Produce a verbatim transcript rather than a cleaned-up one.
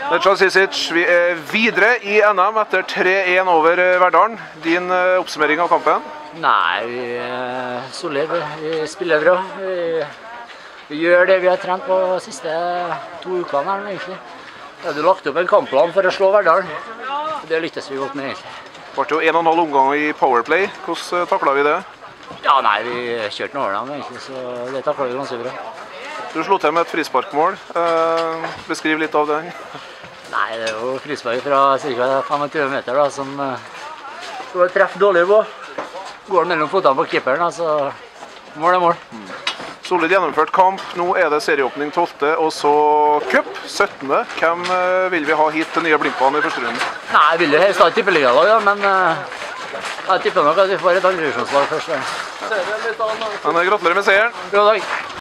Nedžad Sisic, vi er videre i N M etter tre én over Verdalen. Din oppsummering av kampen? Nei, vi er solide. Vi spiller bra. Vi, vi gjør det vi har trent på de siste to ukene her, egentlig. Vi hadde lagt opp en kampplan for å slå Verdalen. Det lyktes vi godt med, egentlig. Det ble jo en og en halv omgang i Powerplay. Hvordan taklet vi det? Ja, nei, vi kjørte noe over dem, egentlig, så det taklet vi ganske bra. Du slo til med et frisparkmål. Eh, beskriv litt av det. Nei, det er jo frispark fra ca. tjuefem meter da, som uh, treffer dårlig på. Går den mellom fotene på keeperen, altså mål er mål. Mm. Solid gjennomført kamp. Nå er det serieåpning tolvte og så cup syttende. Hvem uh, vil vi ha hit til nye Blinkbanen i første runden? Nei, jeg vil jo helst ha et tippeligalag, ja, men uh, jeg tipper nok at vi får et andredivisjonslag først. Ja. Men gratulerer med seieren. Bra dag.